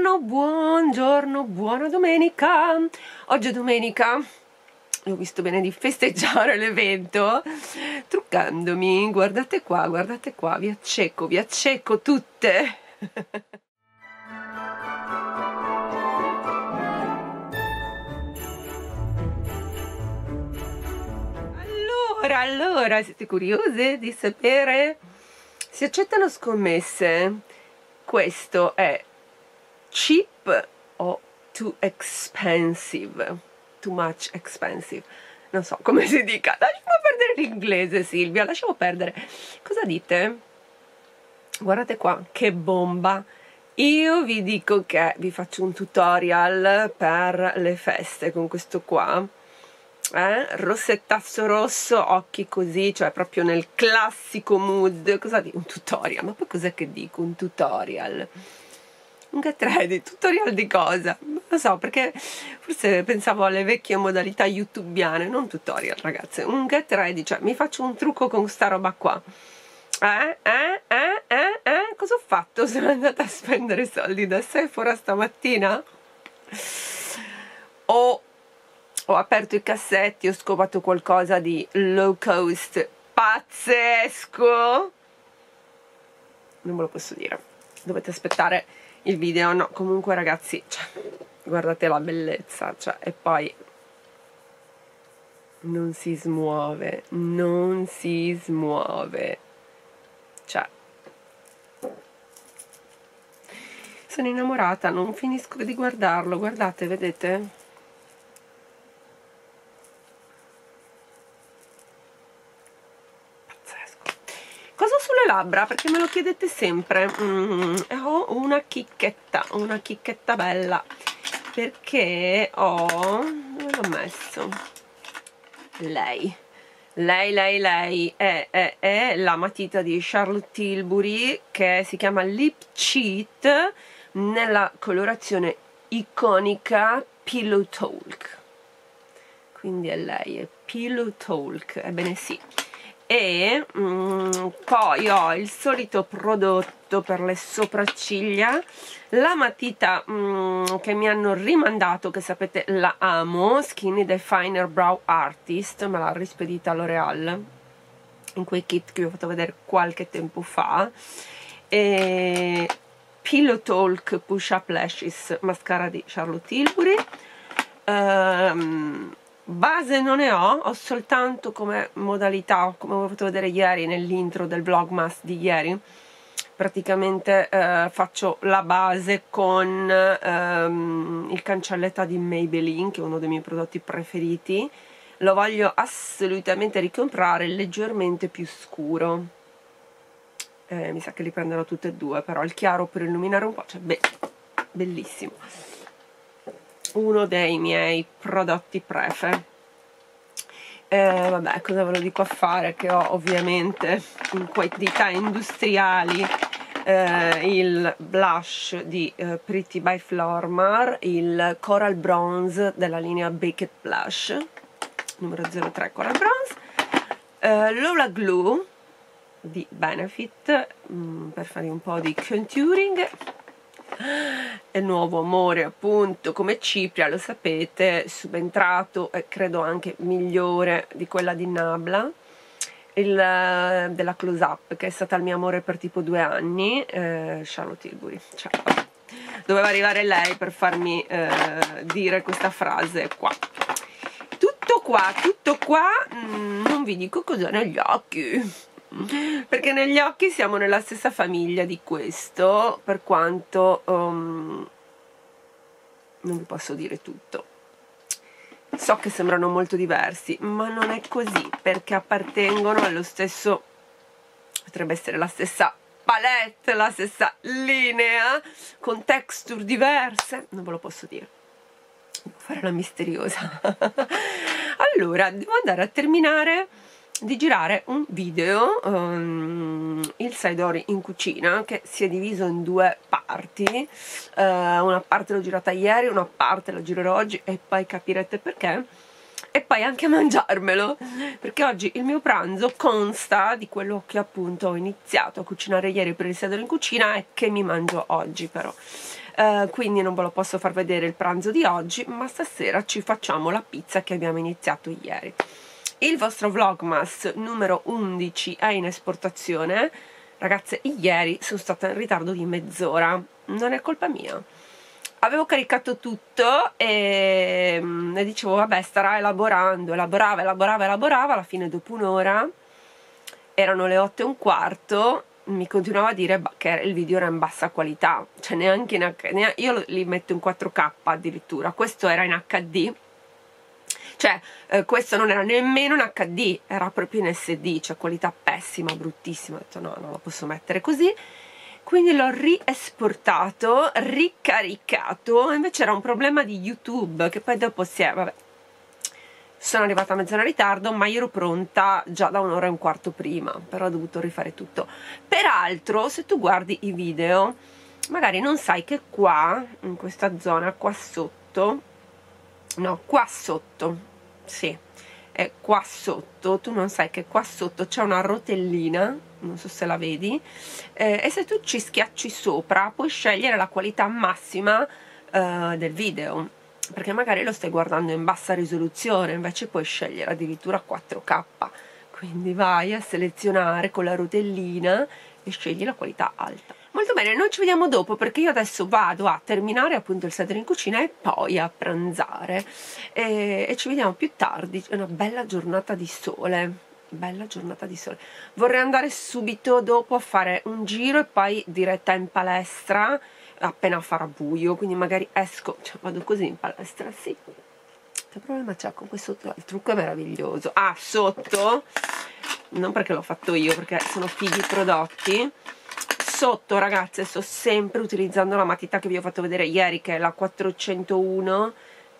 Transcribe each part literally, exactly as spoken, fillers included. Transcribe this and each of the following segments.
Buongiorno, buongiorno, buona domenica. Oggi è domenica, ho visto bene di festeggiare l'evento truccandomi. Guardate qua, guardate qua, vi accecco, vi accecco tutte. Allora, allora, siete curiose di sapere? Si accettano scommesse? Questo è cheap o too expensive? Too much expensive? Non so come si dica. Lasciamo perdere l'inglese, Silvia, lasciamo perdere. Cosa dite? Guardate qua, che bomba! Io vi dico che vi faccio un tutorial per le feste con questo qua. Eh? Rossettazzo rosso, occhi così, cioè proprio nel classico mood. Cosa dico? Un tutorial? Ma poi cos'è che dico? Un tutorial? Un get ready? Tutorial di cosa? Non lo so, perché forse pensavo alle vecchie modalità youtubiane, non tutorial, ragazze. Un get ready, cioè mi faccio un trucco con sta roba qua. Eh? Eh? Eh? Eh? Eh? Cosa ho fatto? Sono andata a spendere soldi da Sephora stamattina? O ho aperto i cassetti, ho scovato qualcosa di low cost pazzesco? Non ve lo posso dire, dovete aspettare il video. No, comunque ragazzi, cioè, guardate la bellezza, cioè, e poi non si smuove, non si smuove, cioè sono innamorata, non finisco di guardarlo. Guardate, vedete? Labbra, perché me lo chiedete sempre. mm, ho una chicchetta, una chicchetta bella, perché ho, dove l'ho messo? Lei, lei, lei, lei è, è, è la matita di Charlotte Tilbury che si chiama Lip Cheat nella colorazione iconica Pillow Talk, quindi è lei, è Pillow Talk, ebbene sì. E mm, poi ho il solito prodotto per le sopracciglia, la matita mm, che mi hanno rimandato, che sapete la amo, Skinny Definer Brow Artist, me l'ha rispedita L'Oreal in quei kit che vi ho fatto vedere qualche tempo fa. E Pillow Talk Push Up Lashes mascara di Charlotte Tilbury. um, Base non ne ho, ho soltanto come modalità, come vi ho fatto vedere ieri nell'intro del vlogmas di ieri, praticamente eh, faccio la base con ehm, il cancelletta di Maybelline, che è uno dei miei prodotti preferiti. Lo voglio assolutamente ricomprare, leggermente più scuro. Eh, mi sa che li prenderò tutte e due, però il chiaro per illuminare un po', cioè be bellissimo. Uno dei miei prodotti prefe. Eh, vabbè, cosa ve lo dico a fare? Che ho ovviamente in quantità industriali eh, il blush di eh, Pretty by Flormar, il Coral Bronze della linea Baked Blush numero zero tre Coral Bronze, eh, Lola Glue di Benefit mh, per fare un po' di contouring. È il nuovo amore, appunto, come cipria, lo sapete, subentrato e credo anche migliore di quella di Nabla, il della Close Up, che è stata il mio amore per tipo due anni, eh, Charlotte Tilbury, cioè, doveva arrivare lei per farmi eh, dire questa frase qua. Tutto qua, tutto qua, mm, non vi dico cos'è negli occhi, perché negli occhi siamo nella stessa famiglia di questo, per quanto um, non vi posso dire tutto. So che sembrano molto diversi, ma non è così, perché appartengono allo stesso, potrebbe essere la stessa palette, la stessa linea, con texture diverse, non ve lo posso dire, devo fare la misteriosa. Allora, devo andare a terminare di girare un video, um, il Saidori in cucina, che si è diviso in due parti. Uh, una parte l'ho girata ieri, una parte la girerò oggi e poi capirete perché, e poi anche a mangiarmelo, perché oggi il mio pranzo consta di quello che appunto ho iniziato a cucinare ieri per il Saidori in cucina e che mi mangio oggi. Però eh, quindi non ve lo posso far vedere il pranzo di oggi, ma stasera ci facciamo la pizza che abbiamo iniziato ieri. Il vostro vlogmas numero undici è in esportazione. Ragazze, ieri sono stata in ritardo di mezz'ora, non è colpa mia. Avevo caricato tutto e, e dicevo vabbè, starà elaborando, elaborava, elaborava, elaborava, alla fine dopo un'ora, erano le otto e un quarto, mi continuava a dire che il video era in bassa qualità, cioè neanche in H D, io li metto in quattro K addirittura, questo era in H D, cioè eh, questo non era nemmeno in H D, era proprio in S D, cioè qualità pessima, bruttissima. Ho detto no, non lo posso mettere così, quindi l'ho riesportato, ricaricato. Invece era un problema di YouTube che poi dopo si è, vabbè, sono arrivata a mezz'ora in ritardo, ma io ero pronta già da un'ora e un quarto prima, però ho dovuto rifare tutto. Peraltro, se tu guardi i video, magari non sai che qua, in questa zona, qua sotto, no, qua sotto, sì, è qua sotto, tu non sai che qua sotto c'è una rotellina, non so se la vedi, eh, e se tu ci schiacci sopra puoi scegliere la qualità massima eh, del video, perché magari lo stai guardando in bassa risoluzione, invece puoi scegliere addirittura quattro K, quindi vai a selezionare con la rotellina e scegli la qualità alta. Molto bene, noi ci vediamo dopo, perché io adesso vado a terminare appunto il set in cucina e poi a pranzare e, e ci vediamo più tardi. È una bella giornata di sole, bella giornata di sole. Vorrei andare subito dopo a fare un giro e poi diretta in palestra appena farà buio, quindi magari esco, cioè vado così in palestra, sì. Che problema c'è con questo? Il trucco è meraviglioso. Ah, sotto, non perché l'ho fatto io, perché sono fighi i prodotti. Sotto, ragazze, sto sempre utilizzando la matita che vi ho fatto vedere ieri, che è la quattrocentouno,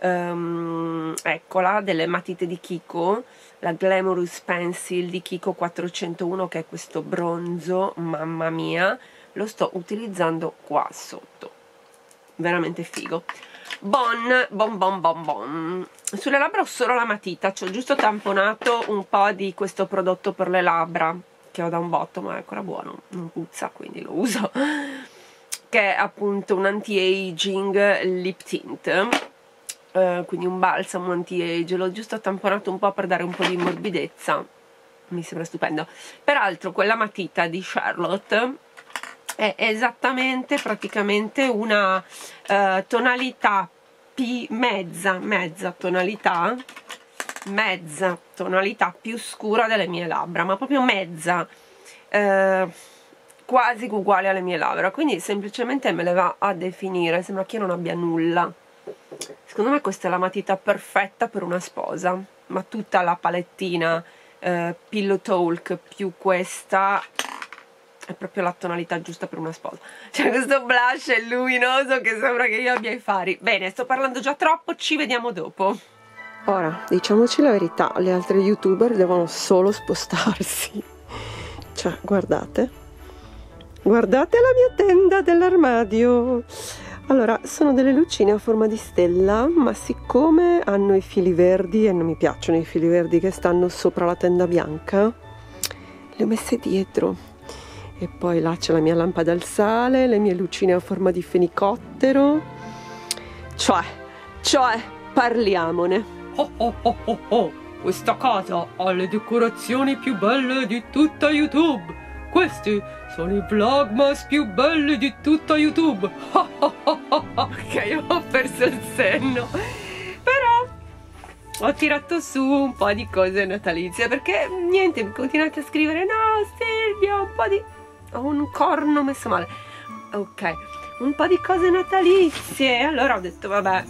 um, eccola, delle matite di Kiko, la Glamorous Pencil di Kiko quattrocentouno, che è questo bronzo, mamma mia, lo sto utilizzando qua sotto, veramente figo. Bon, bon, bon, bon, bon. Sulle labbra ho solo la matita, ci ho giusto tamponato un po' di questo prodotto per le labbra, che ho da un botto, ma è ancora buono, non puzza, quindi lo uso, che è appunto un anti-aging lip tint, eh, quindi un balsamo anti-age. L'ho giusto tamponato un po' per dare un po' di morbidezza, mi sembra stupendo. Peraltro quella matita di Charlotte è esattamente, praticamente una uh, tonalità P, mezza, mezza tonalità, mezza tonalità più scura delle mie labbra, ma proprio mezza, eh, quasi uguale alle mie labbra, quindi semplicemente me le va a definire, sembra che io non abbia nulla. Secondo me questa è la matita perfetta per una sposa, ma tutta la palettina eh, Pillow Talk più questa è proprio la tonalità giusta per una sposa. C'è questo blush luminoso che sembra che io abbia i fari. Bene, sto parlando già troppo, ci vediamo dopo. Ora, diciamoci la verità, le altre youtuber devono solo spostarsi. Cioè, guardate. Guardate la mia tenda dell'armadio. Allora, sono delle lucine a forma di stella, ma siccome hanno i fili verdi, e non mi piacciono i fili verdi che stanno sopra la tenda bianca, le ho messe dietro. E poi là c'è la mia lampada al sale, le mie lucine a forma di fenicottero. Cioè, cioè, parliamone. Oh oh oh oh oh, questa casa ha le decorazioni più belle di tutta YouTube. Questi sono i vlogmas più belli di tutta YouTube. Ok, ho perso il senno. Però ho tirato su un po' di cose natalizie, perché niente, continuate a scrivere no Silvia, un po' di... ho un corno messo male, ok, un po' di cose natalizie. Allora ho detto vabbè,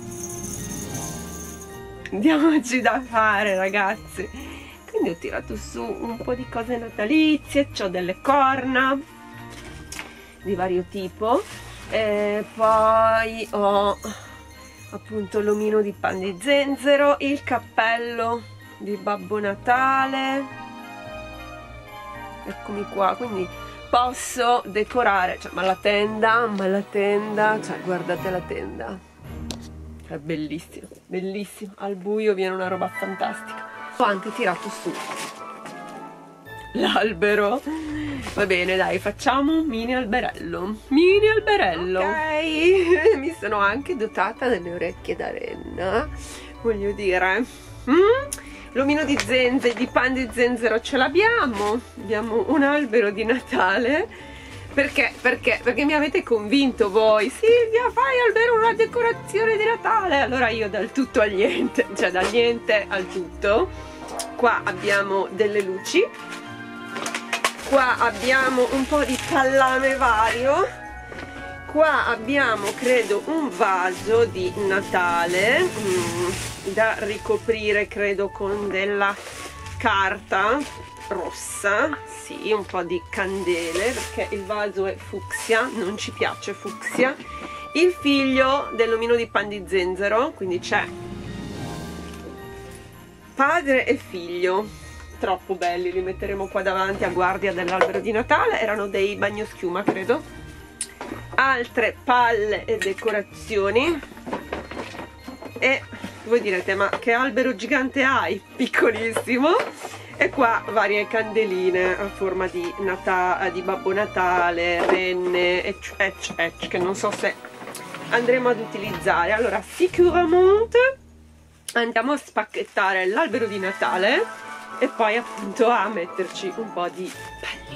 diamoci da fare, ragazzi. Quindi ho tirato su un po' di cose natalizie, ho delle corna di vario tipo, e poi ho appunto l'omino di pan di zenzero, il cappello di Babbo Natale, eccomi qua, quindi posso decorare, cioè, ma la tenda, ma la tenda, cioè guardate la tenda, è bellissimo, bellissimo, al buio viene una roba fantastica. Ho anche tirato su l'albero. Va bene, dai, facciamo un mini alberello. Mini alberello. Ok, mi sono anche dotata delle orecchie da renna, voglio dire. Mm? L'omino di zenzero, di pan di zenzero ce l'abbiamo. Abbiamo un albero di Natale. Perché? Perché? Perché mi avete convinto voi. Silvia, fai almeno una decorazione di Natale. Allora io dal tutto al niente, cioè dal niente al tutto. Qua abbiamo delle luci. Qua abbiamo un po' di pallame vario. Qua abbiamo, credo, un vaso di Natale mm, da ricoprire, credo, con della carta rossa, sì, un po' di candele, perché il vaso è fucsia, non ci piace fucsia. Il figlio dell'omino di pan di zenzero, quindi c'è padre e figlio, troppo belli, li metteremo qua davanti a guardia dell'albero di Natale. Erano dei bagnoschiuma, credo. Altre palle e decorazioni. E voi direte, ma che albero gigante hai? Piccolissimo. E qua varie candeline a forma di, Natale, di Babbo Natale, renne, ecc, ecc, ecc, che non so se andremo ad utilizzare. Allora, sicuramente andiamo a spacchettare l'albero di Natale e poi appunto a metterci un po' di palline.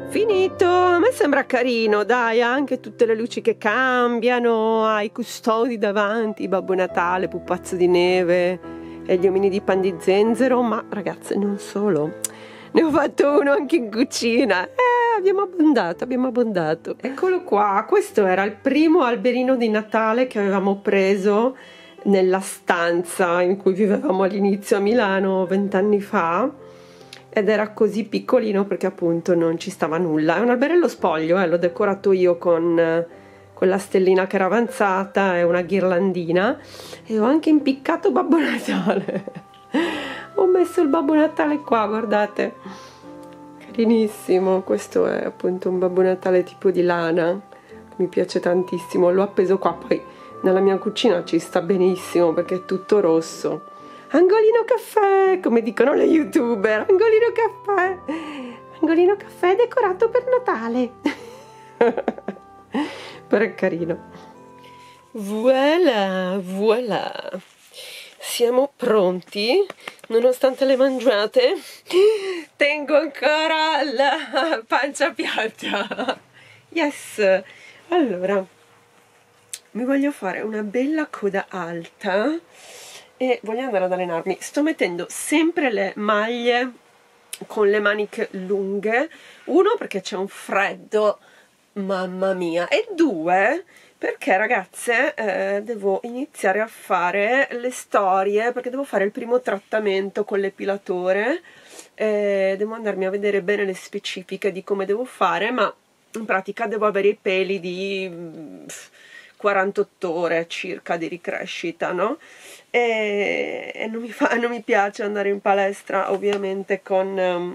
Finito, a me sembra carino, dai, anche tutte le luci che cambiano, hai i custodi davanti, Babbo Natale, pupazzo di neve e gli omini di pan di zenzero, ma ragazze non solo, ne ho fatto uno anche in cucina, eh, abbiamo abbondato, abbiamo abbondato. Eccolo qua, questo era il primo alberino di Natale che avevamo preso nella stanza in cui vivevamo all'inizio a Milano vent'anni fa. Ed era così piccolino perché appunto non ci stava nulla. È un alberello spoglio, eh, l'ho decorato io con eh, quella stellina che era avanzata e una ghirlandina, e ho anche impiccato Babbo Natale. Ho messo il Babbo Natale qua, guardate, carinissimo. Questo è appunto un Babbo Natale tipo di lana, mi piace tantissimo, l'ho appeso qua, poi nella mia cucina ci sta benissimo perché è tutto rosso. Angolino caffè, come dicono le youtuber, angolino caffè, angolino caffè decorato per Natale. Però è carino. Voilà, voilà. Siamo pronti, nonostante le mangiate, tengo ancora la pancia piatta. Yes. Allora, mi voglio fare una bella coda alta e voglio andare ad allenarmi. Sto mettendo sempre le maglie con le maniche lunghe, uno perché c'è un freddo, mamma mia, e due perché ragazze eh, devo iniziare a fare le storie, perché devo fare il primo trattamento con l'epilatore, eh, devo andarmi a vedere bene le specifiche di come devo fare, ma in pratica devo avere i peli di quarantotto ore circa di ricrescita, no? E, e non, mi fa, non mi piace andare in palestra ovviamente con um,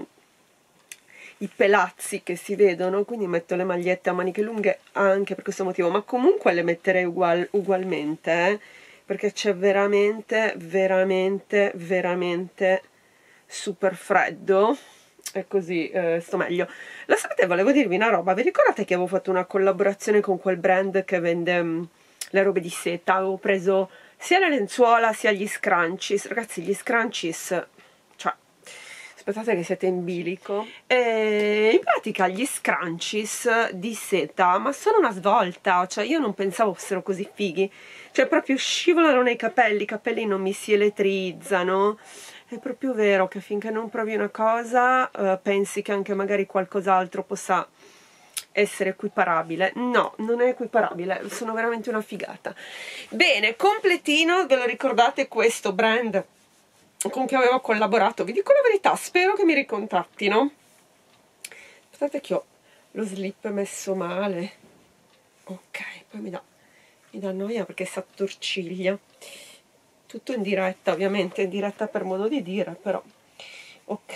i pelazzi che si vedono, quindi metto le magliette a maniche lunghe anche per questo motivo, ma comunque le metterei ugual, ugualmente, eh, perché c'è veramente, veramente, veramente super freddo, e così eh, sto meglio. Lo sapete, volevo dirvi una roba, vi ricordate che avevo fatto una collaborazione con quel brand che vende um, le robe di seta? Avevo preso sia le lenzuola sia gli scrunchies, ragazzi, gli scrunchies, cioè, aspettate che siete in bilico, e in pratica gli scrunchies di seta, ma sono una svolta, cioè io non pensavo fossero così fighi, cioè proprio scivolano nei capelli, i capelli non mi si elettrizzano. È proprio vero che finché non provi una cosa uh, pensi che anche magari qualcos'altro possa essere equiparabile. No, non è equiparabile, sono veramente una figata. Bene, completino, ve lo ricordate questo brand con cui avevo collaborato? Vi dico la verità, spero che mi ricontattino. Aspettate che ho lo slip messo male. Ok, poi mi dà, mi dà noia perché si attorciglia. Tutto in diretta, ovviamente, in diretta per modo di dire, però ok.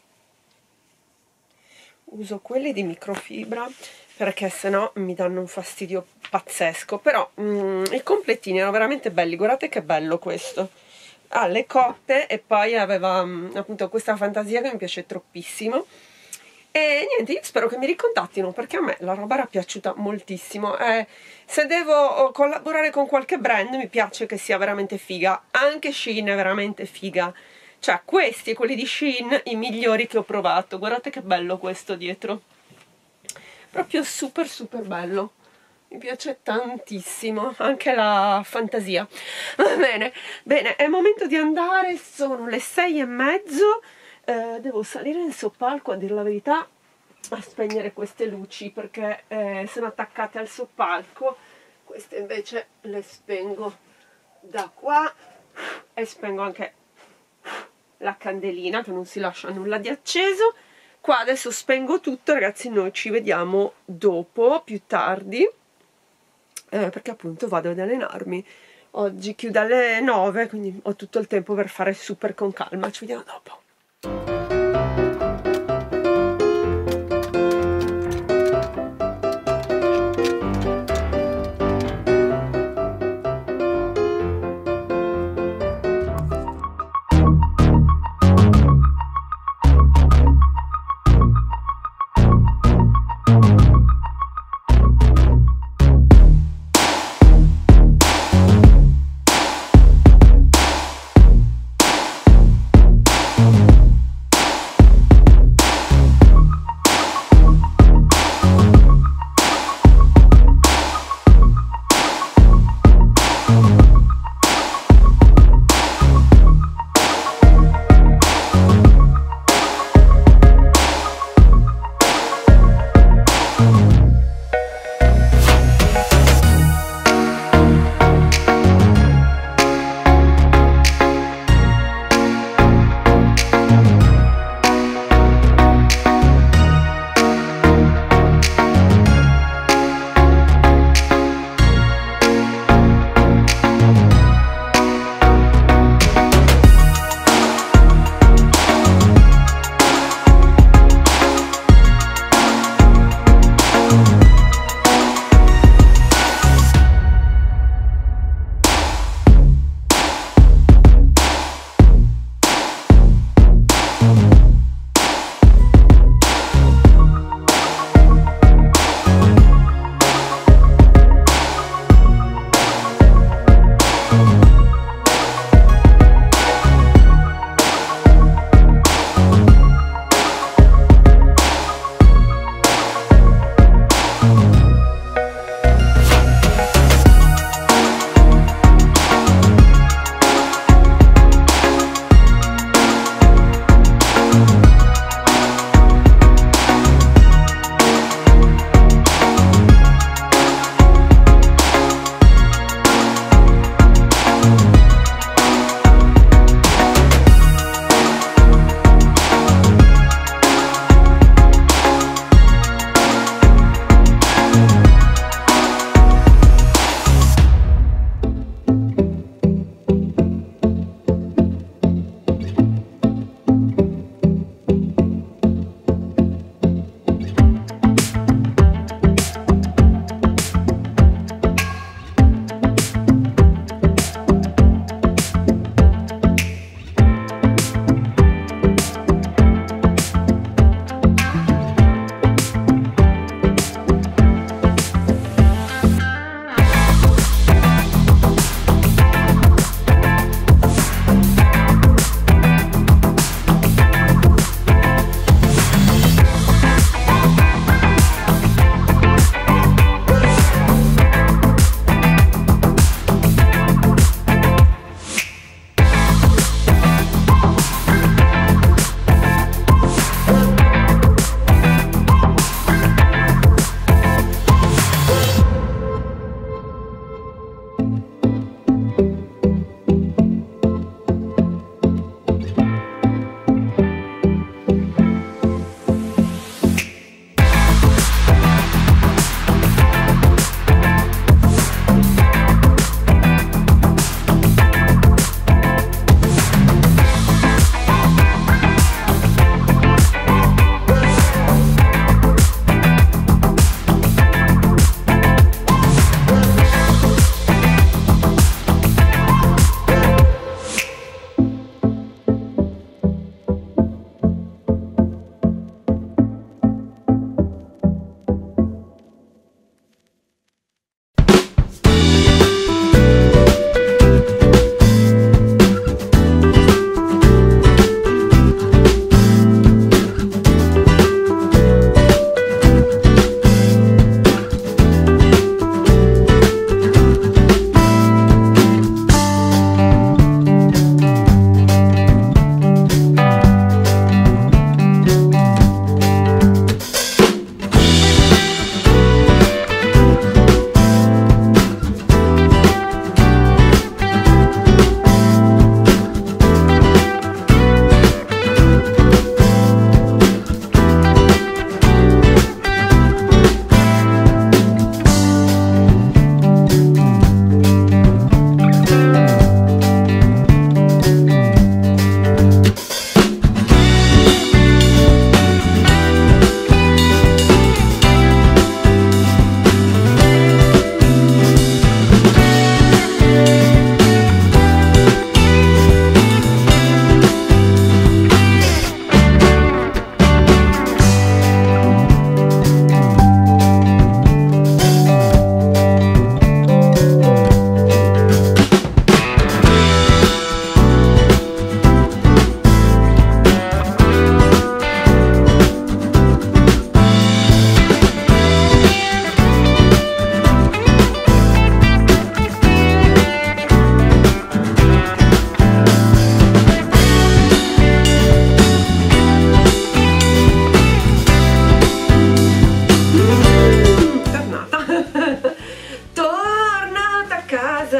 Uso quelli di microfibra perché sennò mi danno un fastidio pazzesco, però mm, i completini erano veramente belli, guardate che bello questo. Ha le coppe e poi aveva mm, appunto questa fantasia che mi piace troppissimo. E niente, io spero che mi ricontattino perché a me la roba era piaciuta moltissimo. Eh, se devo collaborare con qualche brand mi piace che sia veramente figa. Anche Shein è veramente figa. Cioè questi e quelli di Shein i migliori che ho provato. Guardate che bello questo dietro. Proprio super super bello. Mi piace tantissimo. Anche la fantasia. Va bene, bene, è il momento di andare. Sono le sei e mezzo. Eh, devo salire in soppalco, a dire la verità, a spegnere queste luci perché eh, sono attaccate al soppalco. Queste invece le spengo da qua e spengo anche la candelina che non si lascia nulla di acceso. Qua adesso spengo tutto, ragazzi, noi ci vediamo dopo, più tardi, eh, perché appunto vado ad allenarmi. Oggi chiudo alle nove, quindi ho tutto il tempo per fare super con calma. Ci vediamo dopo.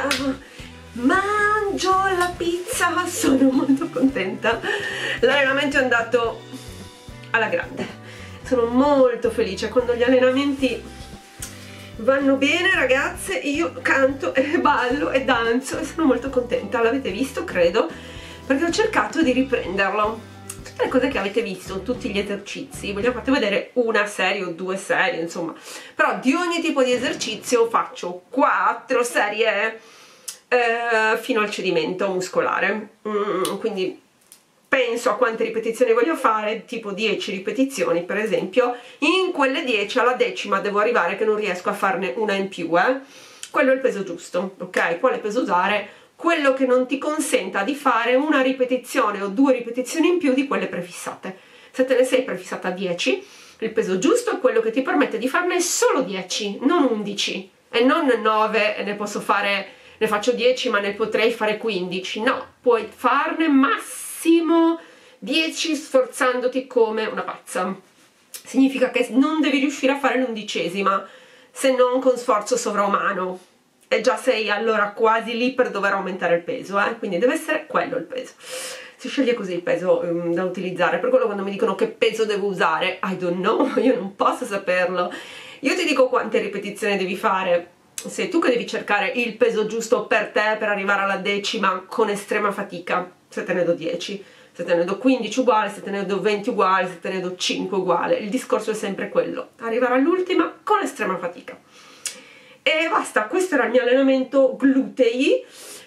mangio la pizza, sono molto contenta. L'allenamento è andato alla grande, sono molto felice quando gli allenamenti vanno bene, ragazze. Io canto e ballo e danzo e sono molto contenta. L'avete visto, credo, perché ho cercato di riprenderlo. Tutte le cose che avete visto, tutti gli esercizi, ve li ho fatti vedere una serie o due serie, insomma, però di ogni tipo di esercizio faccio quattro serie eh, fino al cedimento muscolare. Mm, quindi penso a quante ripetizioni voglio fare, tipo dieci ripetizioni per esempio. In quelle dieci alla decima devo arrivare che non riesco a farne una in più, eh. Quello è il peso giusto, ok? Quale peso usare? Quello che non ti consenta di fare una ripetizione o due ripetizioni in più di quelle prefissate. Se te ne sei prefissata dieci, il peso giusto è quello che ti permette di farne solo dieci, non undici, e non nove, e ne posso fare, ne faccio dieci ma ne potrei fare quindici. No, puoi farne massimo dieci sforzandoti come una pazza. Significa che non devi riuscire a fare l'undicesima se non con sforzo sovraumano, e già sei allora quasi lì per dover aumentare il peso, eh? Quindi deve essere quello il peso. Si sceglie così il peso um, da utilizzare. Per quello quando mi dicono che peso devo usare, I don't know, io non posso saperlo. Io ti dico quante ripetizioni devi fare. Sei tu che devi cercare il peso giusto per te per arrivare alla decima con estrema fatica. Se te ne do dieci, se te ne do quindici uguale, se te ne do venti uguale, se te ne do cinque uguale. Il discorso è sempre quello, arrivare all'ultima con estrema fatica. E basta, questo era il mio allenamento glutei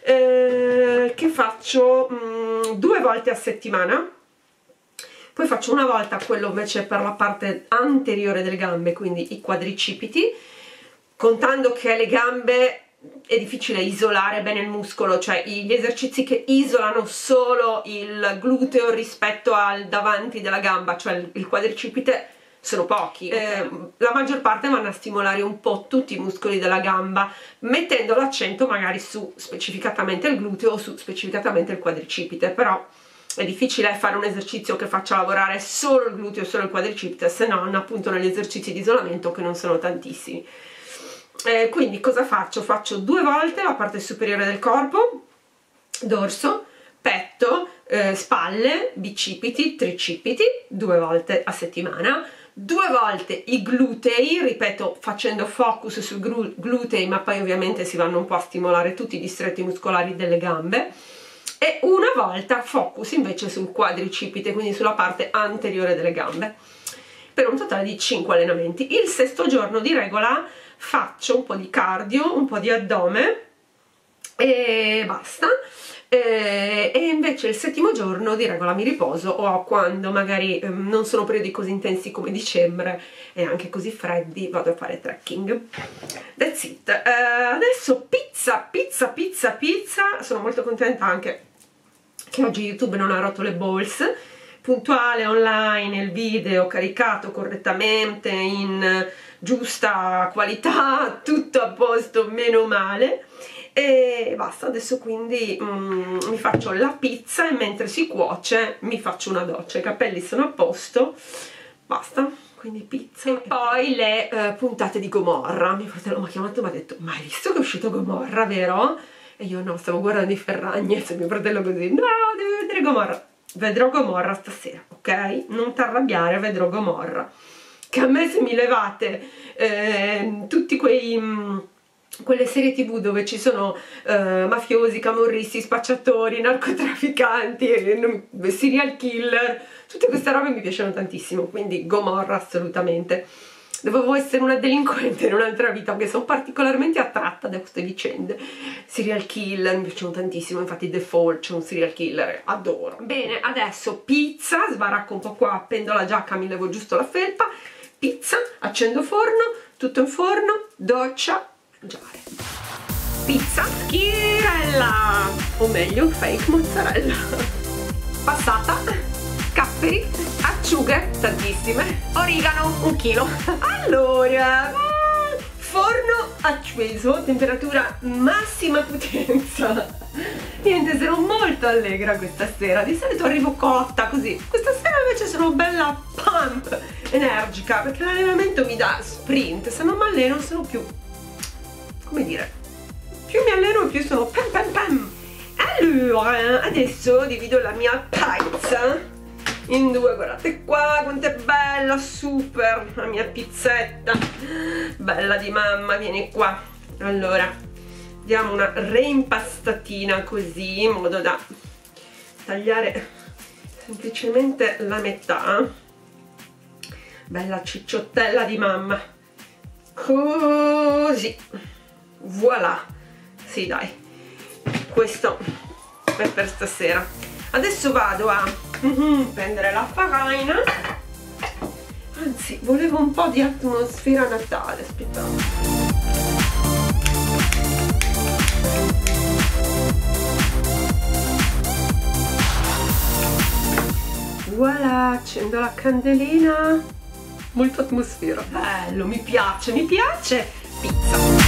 eh, che faccio mh, due volte a settimana. Poi faccio una volta quello invece per la parte anteriore delle gambe, quindi i quadricipiti, contando che le gambe è difficile isolare bene il muscolo, cioè gli esercizi che isolano solo il gluteo rispetto al davanti della gamba, cioè il quadricipite, sono pochi. Okay. Eh, la maggior parte vanno a stimolare un po' tutti i muscoli della gamba, mettendo l'accento magari su specificatamente il gluteo o su specificatamente il quadricipite, però è difficile fare un esercizio che faccia lavorare solo il gluteo e solo il quadricipite, se non appunto negli esercizi di isolamento, che non sono tantissimi. Eh, quindi cosa faccio? Faccio due volte la parte superiore del corpo, dorso, petto, eh, spalle, bicipiti, tricipiti, due volte a settimana. Due volte i glutei, ripeto, facendo focus sui glutei, ma poi ovviamente si vanno un po' a stimolare tutti i distretti muscolari delle gambe, e una volta focus invece sul quadricipite, quindi sulla parte anteriore delle gambe, per un totale di cinque allenamenti. Il sesto giorno di regola faccio un po' di cardio, un po' di addome e basta. E invece il settimo giorno di regola mi riposo, o quando magari um, non sono periodi così intensi come dicembre e anche così freddi, vado a fare trekking. That's it. Uh, adesso pizza, pizza, pizza, pizza. Sono molto contenta anche che oggi YouTube non ha rotto le balls. Puntuale, online, il video caricato correttamente, in giusta qualità, tutto a posto, meno male. E basta, adesso quindi mm, mi faccio la pizza e mentre si cuoce mi faccio una doccia, i capelli sono a posto, basta, quindi pizza. E poi le uh, puntate di Gomorra. Mio fratello mi ha chiamato e mi ha detto: ma hai visto che è uscito Gomorra, vero? E io no, stavo guardando i Ferragnez, e mio fratello così: no, devi vedere Gomorra. Vedrò Gomorra stasera, ok? Non ti arrabbiare, vedrò Gomorra. Che a me, se mi levate eh, tutti quei... Mh, quelle serie tv dove ci sono uh, mafiosi, camorristi, spacciatori, narcotrafficanti, serial killer, tutte queste robe mi piacciono tantissimo, quindi Gomorra assolutamente. Dovevo essere una delinquente in un'altra vita, perché sono particolarmente attratta da queste vicende. Serial killer mi piacciono tantissimo, infatti The Fall c'è un serial killer, adoro. Bene, adesso pizza, sbaracco un po' qua, appendo la giacca, mi levo giusto la felpa, pizza, accendo forno, tutto in forno, doccia, mangiare. Pizza schirella, o meglio fake mozzarella, passata, capperi, acciughe tantissime, origano un chilo. Allora, forno acceso, temperatura massima potenza. Niente, sono molto allegra questa sera. Di solito arrivo cotta così, questa sera invece sono bella pump, energica, perché l'allenamento mi dà sprint. Se non mi alleno sono più, come dire, più mi alleno più sono pam pam pam. Allora, adesso divido la mia pizza in due, guardate qua quanto è bella, super, la mia pizzetta, bella di mamma, vieni qua. Allora, diamo una reimpastatina così, in modo da tagliare semplicemente la metà, bella cicciottella di mamma, così, voilà, sì dai, questo è per stasera. Adesso vado a uh-huh, prendere la farina, anzi volevo un po' di atmosfera natale, aspettate. Voilà, accendo la candelina, molto atmosfera, bello, mi piace, mi piace, pizza.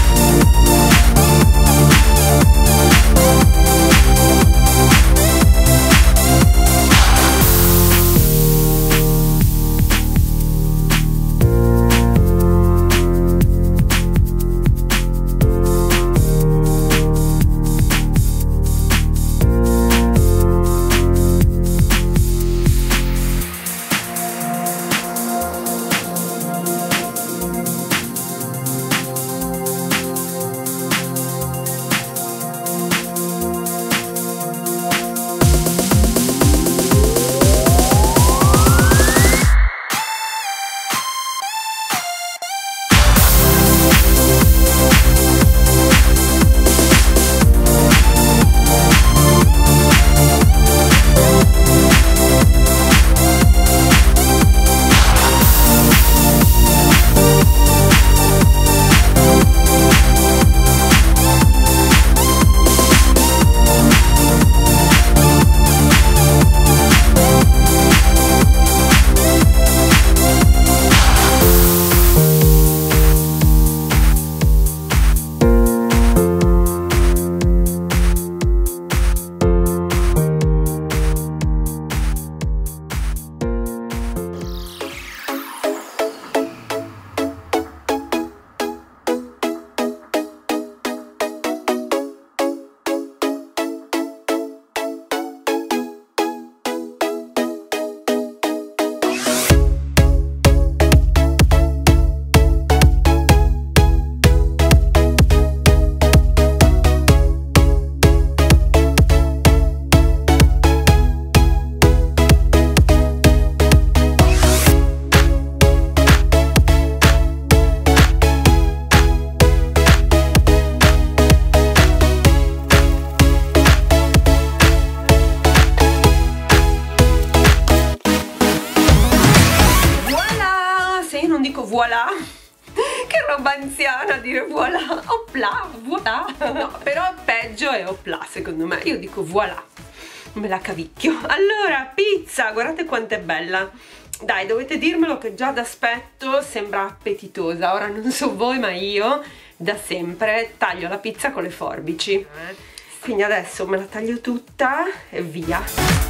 Voilà, che roba anziana dire voilà, opla, voilà. No, però peggio è opla secondo me, io dico voilà, me la cavicchio. Allora, pizza, guardate quanto è bella. Dai, dovete dirmelo che già d'aspetto sembra appetitosa. Ora non so voi, ma io da sempre taglio la pizza con le forbici. Quindi adesso me la taglio tutta e via.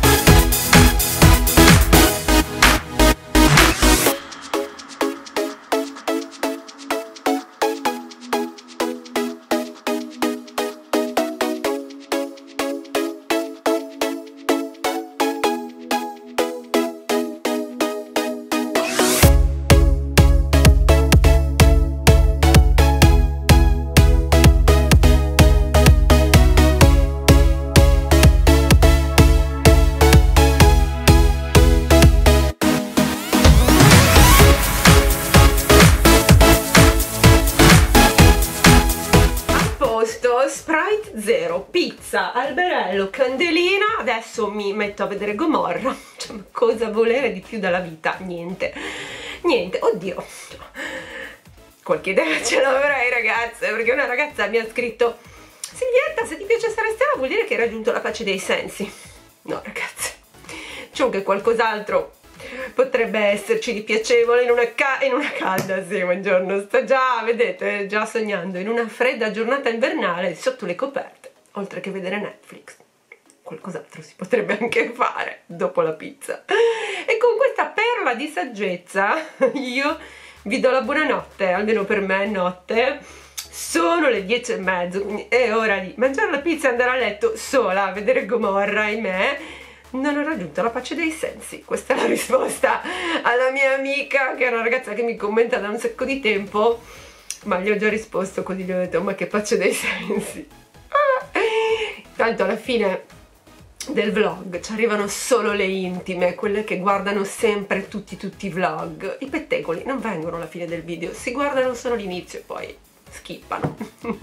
Sprite zero, pizza, alberello, candelina. Adesso mi metto a vedere Gomorra. Cioè, cosa volere di più dalla vita? Niente, niente, oddio, qualche idea ce l'avrei, ragazze, perché una ragazza mi ha scritto: Silvietta, se ti piace stare stella vuol dire che hai raggiunto la pace dei sensi. No, ragazze, c'è anche qualcos'altro potrebbe esserci di piacevole in una, ca in una calda, sì, buongiorno, sto già, vedete, già sognando, in una fredda giornata invernale sotto le coperte, oltre che vedere Netflix. Qualcos'altro si potrebbe anche fare dopo la pizza. E con questa perla di saggezza io vi do la buonanotte, almeno per me è notte. sono le dieci e mezzo, quindi è ora di mangiare la pizza e andare a letto sola a vedere Gomorra, ahimè. Non ho raggiunto la pace dei sensi. Questa è la risposta alla mia amica, che è una ragazza che mi commenta da un sacco di tempo, ma gli ho già risposto, così gli ho detto: ma che pace dei sensi. Ah. Tanto alla fine del vlog ci arrivano solo le intime, quelle che guardano sempre tutti tutti i vlog. I pettegoli non vengono alla fine del video, si guardano solo l'inizio e poi skippano.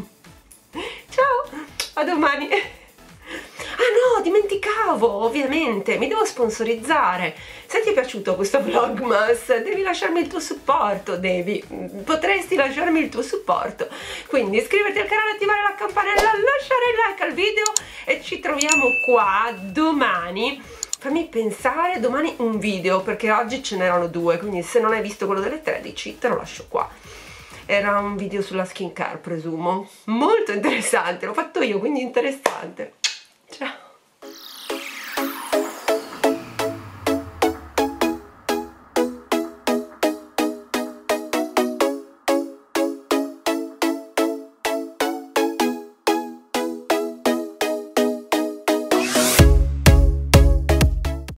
Ciao, a domani. Ah no, dimenticavo, ovviamente, mi devo sponsorizzare. Se ti è piaciuto questo vlogmas, devi lasciarmi il tuo supporto, devi, potresti lasciarmi il tuo supporto. Quindi iscriverti al canale, attivare la campanella, lasciare il like al video e ci troviamo qua domani. Fammi pensare, domani un video, perché oggi ce n'erano due, quindi se non hai visto quello delle tredici te lo lascio qua. Era un video sulla skincare, presumo, molto interessante, l'ho fatto io, quindi interessante.